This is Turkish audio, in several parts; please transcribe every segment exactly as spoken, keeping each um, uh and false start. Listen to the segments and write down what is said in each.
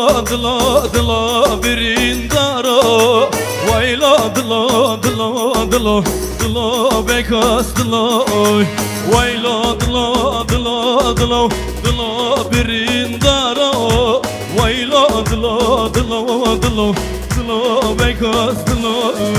dilo dilo birindaro Vayla dilo dilo dilo dilo bekas dilo Vayla dilo dilo dilo dilo birindaro Vayla dilo dilo dilo dilo bekas dilo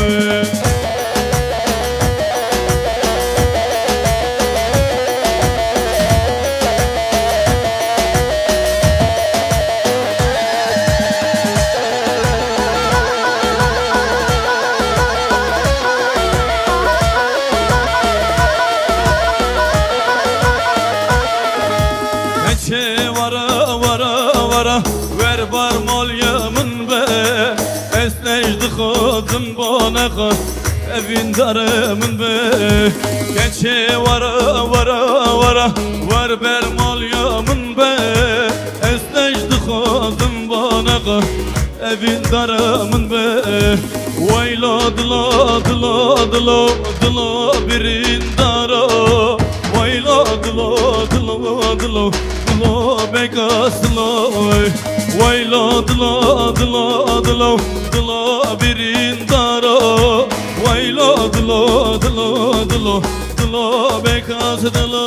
Ver barmol yamın be Esnejdi kızım bana kız Evin darımın be Geçe vara vara vara Ver barmol yamın be Esnejdi kızım bana kız Evin darımın be Vayla dıla dıla dıla dıla birin dara Vayla dıla dıla dıla dıla bekas dıla Vayla dıla dıla dıla dıla birin dara Vayla dıla dıla dıla dıla bekas dıla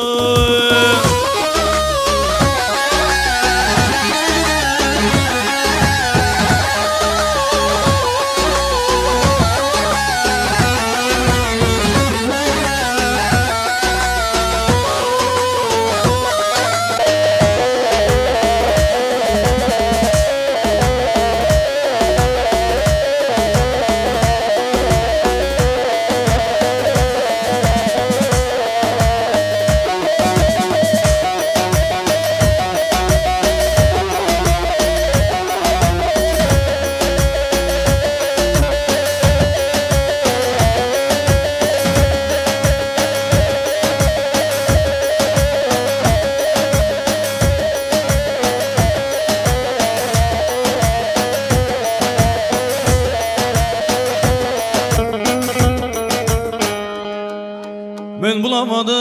Ben bulamadım,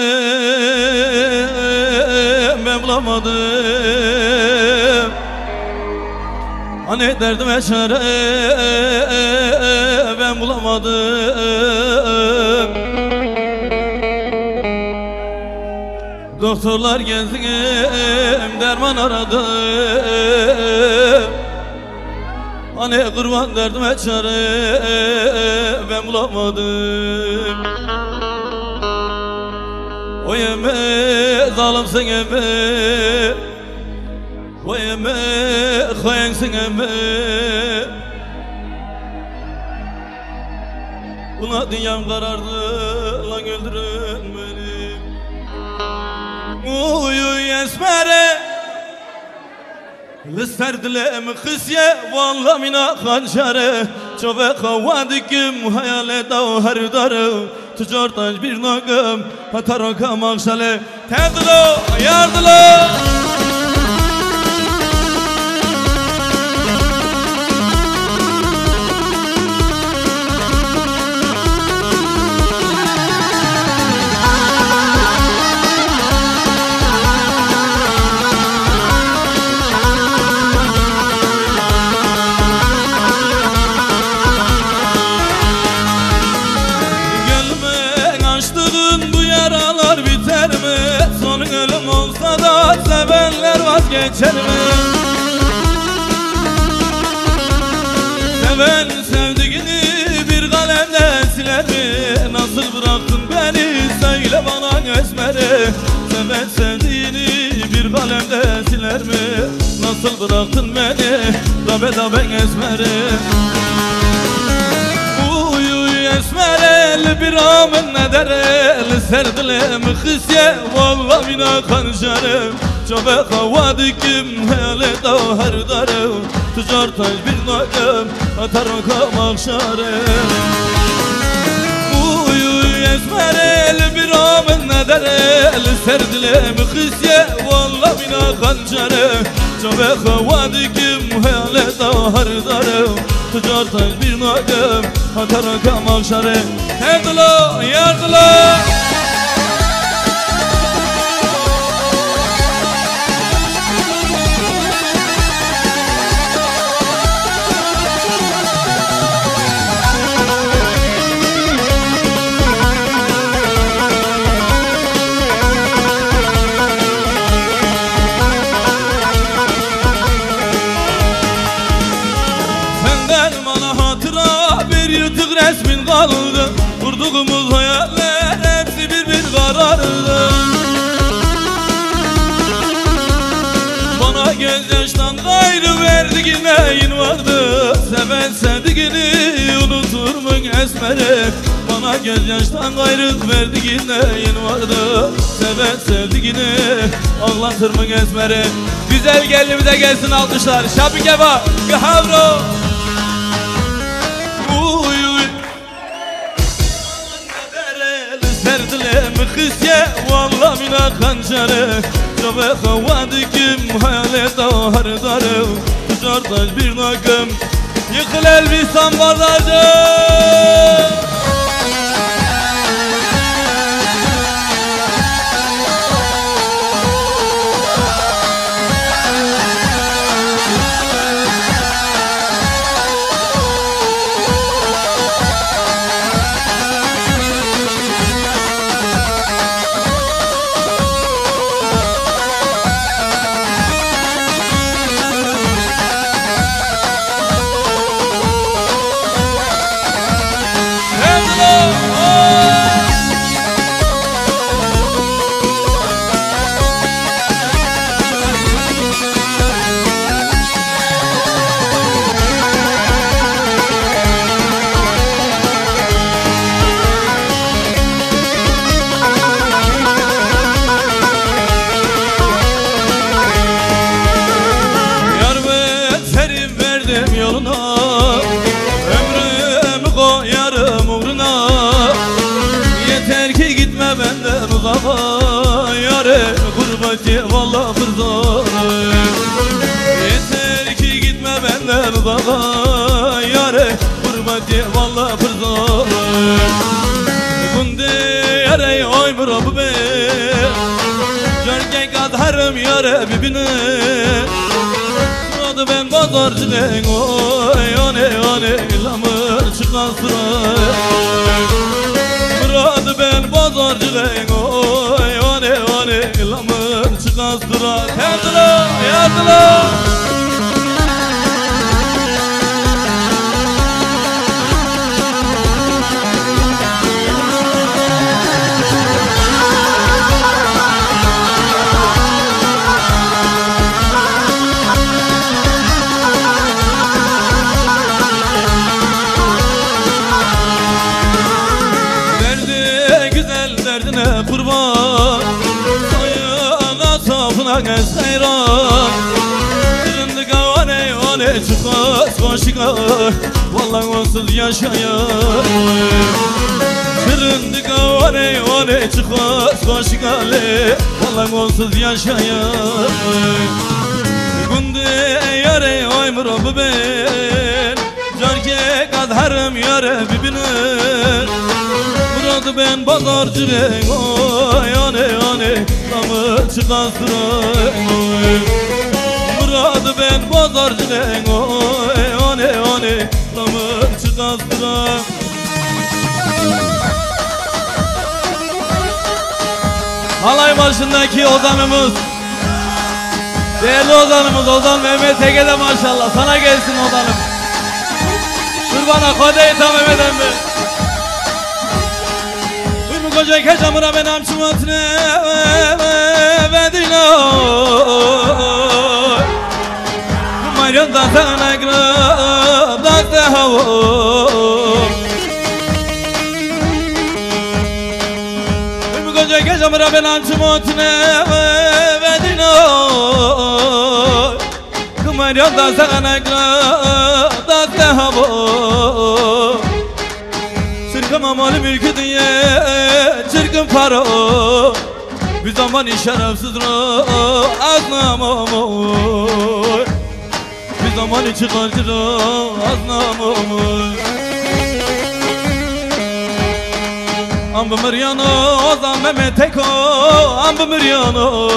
ben bulamadım Hani derdime çare ben bulamadım Doktorlar gezdim, derman aradım Hani kurban derdime çare ben bulamadım O yeme zalimsin eme O yeme hainsin eme Buna dünyam karardı lan öldürün beni Uy uy esmere Listerdile mi kısye Valla mina hanşare Çove kavadikim hayale dav her darı Tüccartaş bir nagım Hataraka makşale Tedilo yardilo Sonun ölüm olsa da sevenler vazgeçer mi? Seven sevdiğini bir kalemde siler mi? Nasıl bıraktın beni söyle bana esmeri Seven sevdiğini bir kalemde siler mi? Nasıl bıraktın beni dabe dabe esmeri Uy uy esmerel bir amın ne derel Serdilem kısye valla mina kanşarım Çabe havadikim hele da her darım Tüccartaş bir nagım ataraka makşarım Uy uy esmerel bir amın ne derel Serdilem kısye valla mina kanşarım Çabe havadikim hele da her darım Tüccartaş bir nagım ataraka makşarım Yardıla yardıla arardı. Bana gözyaştan gayrı verdiğin neyin vardı? Seven sevdiğini unutur mu esmeri? Bana gözyaştan gayrı verdiğin neyin vardı? Seven sevdiğini ağlatır mı esmeri? Güzel gelinimize gelsin alkışlar. Şapike bak, gavro. Uy uy. Serdilem kısye valla mina kançarı. Çabe havadikim hayale dağar darım. Tuşar taş bir nakım yıkıl Elbistan bardacı. Ömrümü koyarım uğruna. Yeter ki gitme benden uzağa. Yâre gurbeti valla fırzana. Yeter ki gitme benden uzağa. Yâre gurbeti valla fırzana. Kunde yâre oy mırabı be. Jörgen kadharım yâre bibine. Ben pazarcının oy ane ane lamır çıkan sıray. Muradı ben pazarcının oy ane ane lamır çıkan sıray. Yardılar, yardılar. Kurban sayına safına gez hayran. Dilinde kavane vane çıkaz koşika. Vallahi onsuz yaşayar. Dilinde kavane vane çıkaz koşika. Vallahi onsuz yaşayar. Günde yare oy mırabı ben. Carke kadharım yare bibine. Muradı ben pazarcının oy ane ane lamı çıkan sıray. Muradı ben pazarcının oy ane ane lamı çıkan sıray. Halay başındaki ozanımız, değerli ozanımız Ozan Mehmet Ege'de maşallah. Sana gelsin ozanım. Kurbana kodeyi tam Mehmet emmi. Koca kecamura ben amçım atne vedino. Kumaryon da sana gra da da havo. Koca kecamura ben amçım atne vedino. Kumaryon da sana gra da da havo. Sırkama malı mülkü diye çırkın para. Bir zaman şerefsiz ra aznamoy. Bir zaman çıkarcı ra aznamoy. Ambı Miryano Ozan Mehmet Eko. Ambı Miryano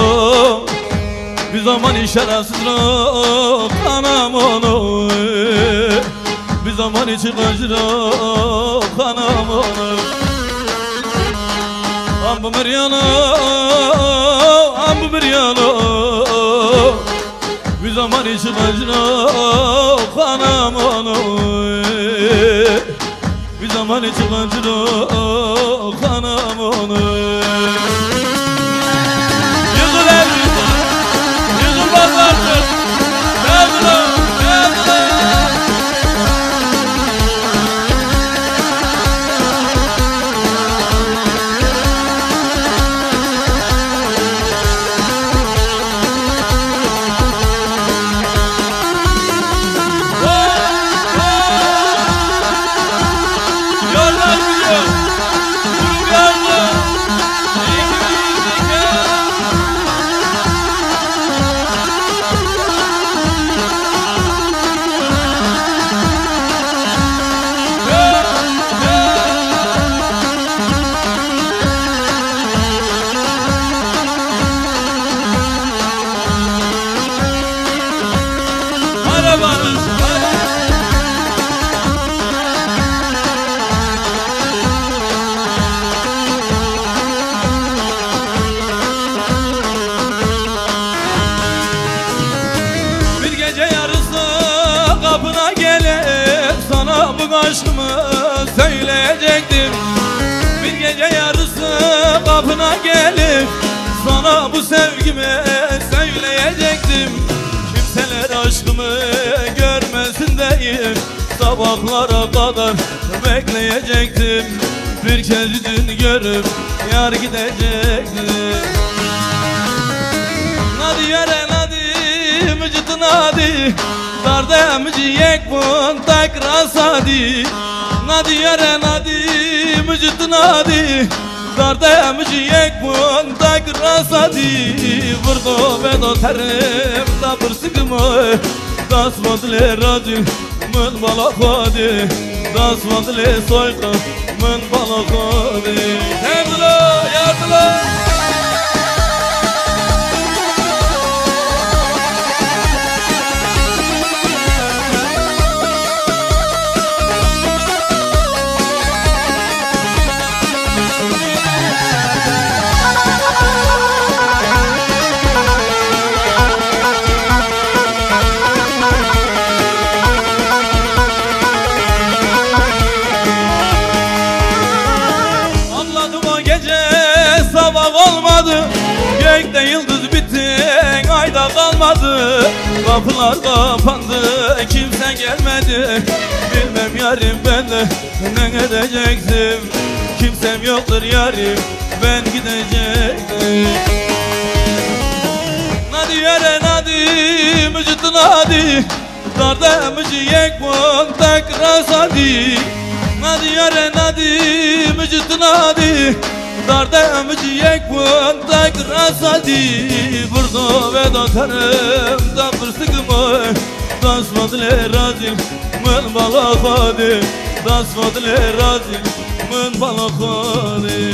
bir zaman şerefsiz ra kanamoy. Bir zaman çıkarcı kanam onu. Ambı Miryano, ambı Miryano. Bir zaman çıkarcı kanam onu. Bir zaman çıkarcı kanam onu. yarısı kapına gelip sana bu sevgimi söyleyecektim. Kimseler aşkımı görmesin deyip sabahlara kadar bekleyecektim. Bir kez yüzünü görüp yar gidecektim. Nadi yare nadi mücüt nadi darda mücü yek bun tak rasadi. Nadi yare nadi mücüt nadi darda mücü yek bun tak rasadi. Vurdu bedo terim da bir sıkımı das vadle radil mın balakadi. Das vadle soyka mın balakadi. Yardıla yardıla. Gökte yıldız bitti, ayda kalmadı. Kapılar kapandı, kimse gelmedi. Bilmem yarim ben de ne edecektim. Kimsem yoktur yarim, ben gidecektim. Nadi yere nadi, mücüt nadi darda mücü yek bun tak rasadi. Nadi yere nadi, mücüt nadi darda mücü yek bun tak rasadi. Burdo ve dotarım da fırsıkımı das vadle razil mın balakadi. Das vadle razil mın balakadi.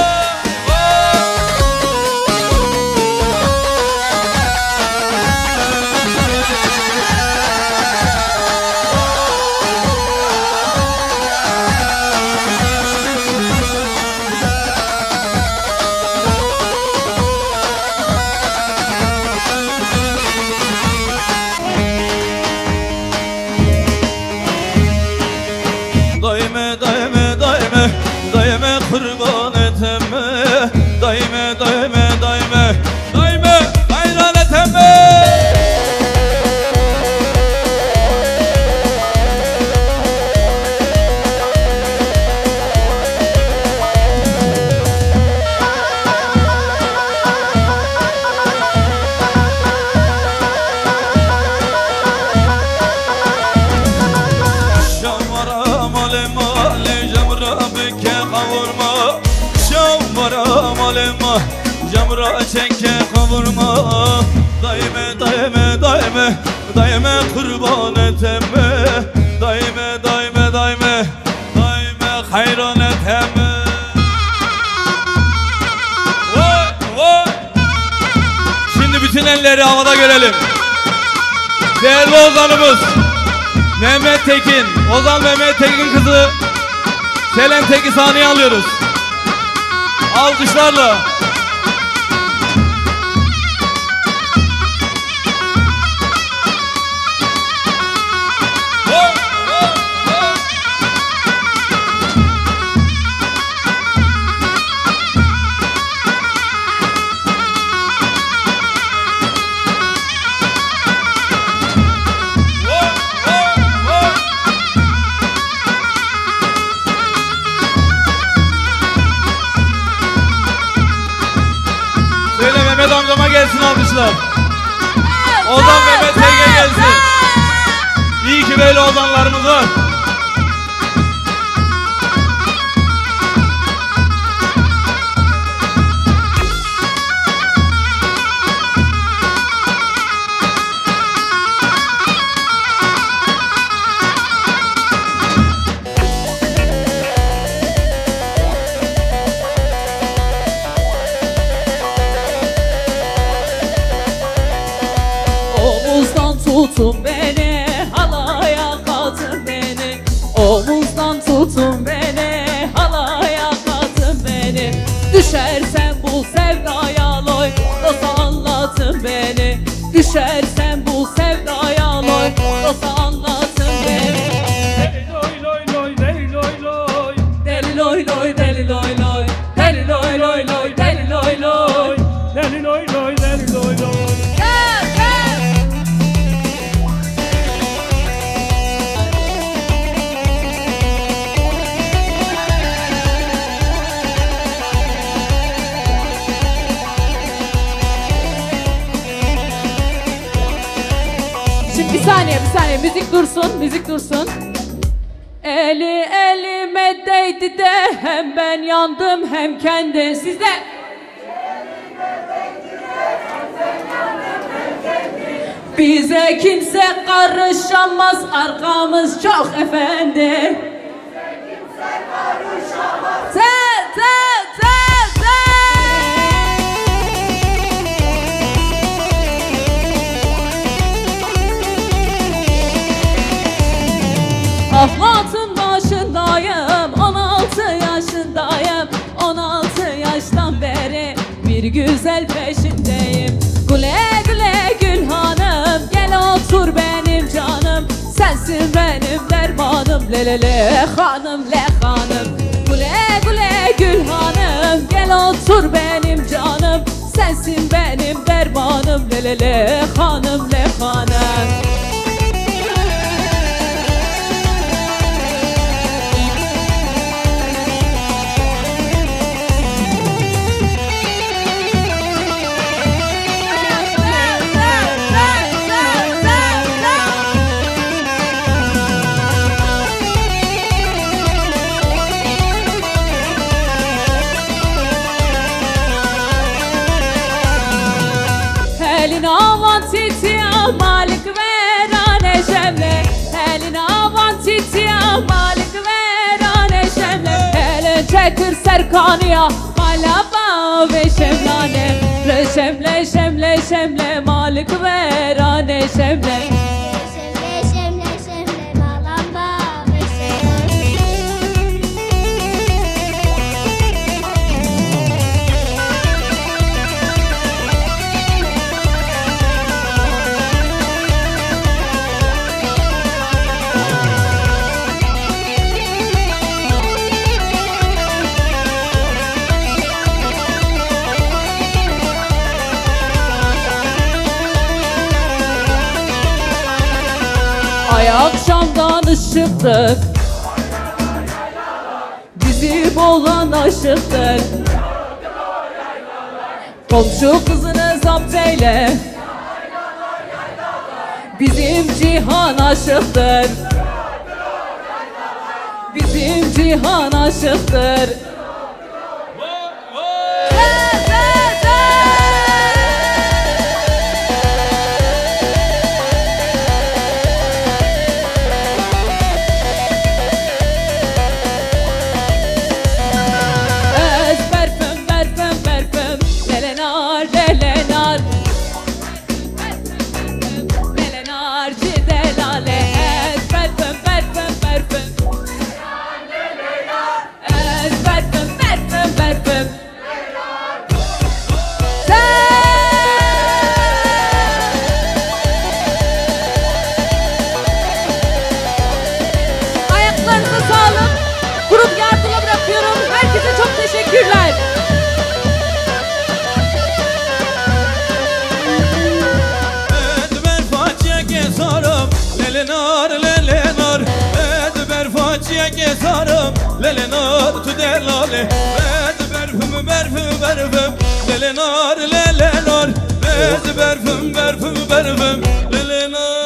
Daime daime daime daime kurban eteme. Daime daime daime daime hayran eteme. Camra çenke kavurma. Daime daime daime daime kurban eteme. Daime daime daime daime hayran eteme. Vay vay. Şimdi bütün elleri havada görelim. Değerli ozanımız Mehmet Tekin, Ozan Mehmet Tekin kızı Selen Tekin sahneye alıyoruz. Alkışlarla. Mehmet amcama gelsin alkışlar. Ozan Mehmet Ege gelsin. İyi ki böyle ozanlarımız var. Tutun beni, halaya katın beni. Omuzdan tutun beni, halaya katın beni. Düşersem bu sevdaya loy, dost anlatın beni. Düşersem bu sevdaya loy, dost anlatın beni. Deli loy loy loy, deli loy loy. Deli loy loy, deli loy loy. Ay müzik dursun, müzik dursun. Eli elime değdi de hem ben yandım hem kendi. Sizde. Bize kimse karışamaz, arkamız çok efendi. Bize kimse karışamaz. Te te te te. Ahlatın başındayım, on altı yaşındayım. On altı yaştan beri bir güzel peşindeyim. Güle güle Gül Hanım, gel otur benim canım. Sensin benim dermanım, le le le hanım le hanım. Güle güle Gül Hanım, gel otur benim canım. Sensin benim dermanım, le le le hanım le hanım. Elin avan titiya malik verane şemle. Elin avan titiya malik verane şemle. Elin çekir serkaniya malaba ve şemlane. Re şemle şemle şemle malik verane şemle. Ay akşamdan ışıktır, bizim olan aşıktır. Komşu kızını zapt eyle, bizim cihan aşıktır. Bizim cihan aşıktır. Teşekkürler. Edber facia gezarım, lelenar lelenar. Edber facia gezarım, lelenar tu delale. Edber füm berfüm berfüm, lelenar lelenar. Edber füm berfüm berfüm, lelenar.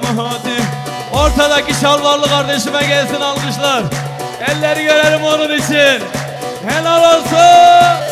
hadi. Ortadaki şalvarlı kardeşime gelsin alkışlar. Elleri görelim onun için. Helal olsun.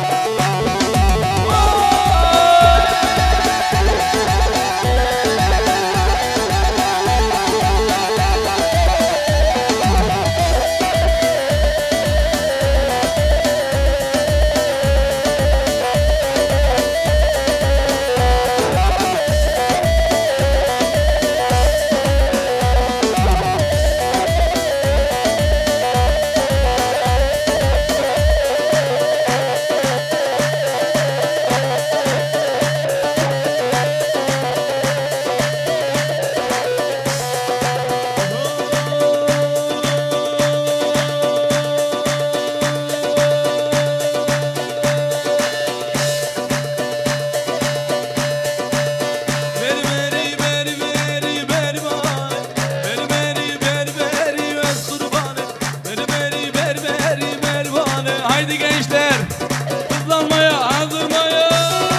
Haydi gençler, hızlanmaya, hazırmaya.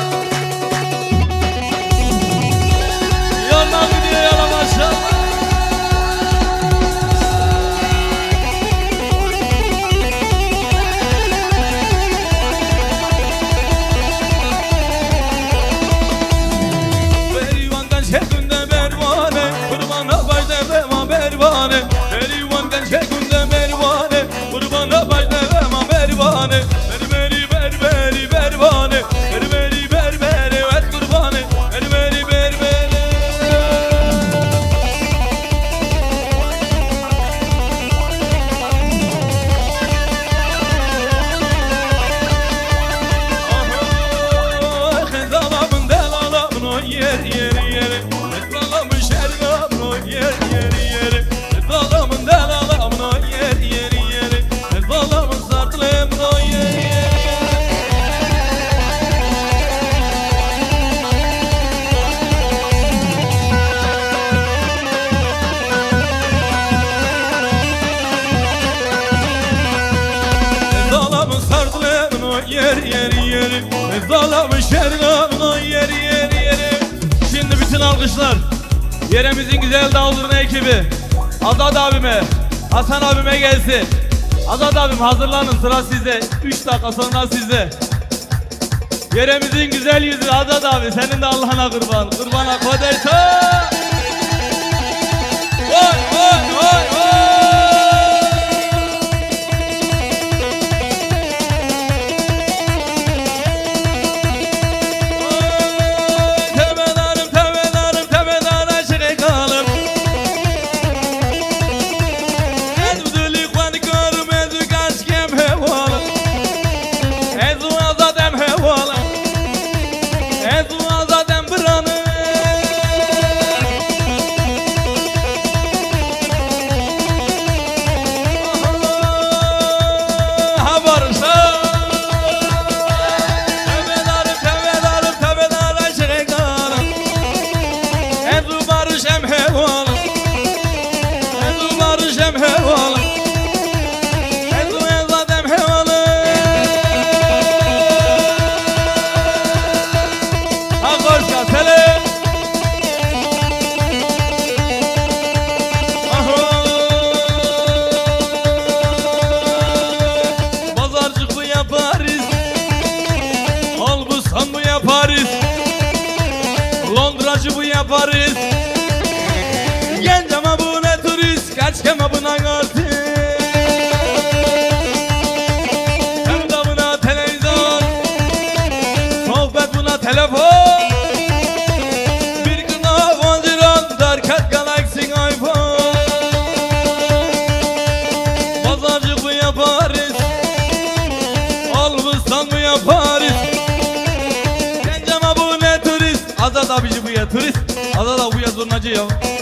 Yandan gidiyor yana maşallah. Berivandan şeklinde bervane, kurbana başta vema bervane. Berivandan şeklinde bervane, kurbana başta vema bervane. Beri beri ber beri bervane, beri beri ber beri et kurbane, beri beri ber beri. Ah, zalamın delalamın o yer yer yer, zalamın şergamın o yer yer yer, zalamın delalamın o yer yer yer, zalamın sartılımın o yer yer. Zalamın sartılımın o yer yer yer, zalamın şergamın o yer yer yer. Şimdi bütün alkışlar yeremizin güzel davulurna ekibi Azad abime, Hasan abime gelsin. Azad abim hazırlanın, sıra sizde. Üç dakika sonra sizde. Yeremizin güzel yüzü Azad abi, senin de Allah'ına kurban. Kurbana kodersa. Oy oy oy oy. Temedarım temedarım temedara şekalım. Ezuduli kvandikarım ezu kaşkem hevalım. Ezu azadem hevalım. Ezu azadem bıranım. Ha barışa. Temedarım temedarım temedara şekalım. Ezu barışem hevalım. Ezu barışem hevalım. Ezu azadem hevalım. Ha koşka selam. Pazarcık bu yaparız, Albustan bu yaparız, Londracı bu yaparız. Genç ama bu ne turist, kaç kema buna kartı. Hem de buna televizyon, sohbet buna telefon. Bir gün avcıran, darkat Galaxy iPhone. Pazarcık bu yaparız, Albustan bu yaparız. Genç ama bu ne turist, Azad abici bu ya turist, Azad abi bu ya zurnacı ya.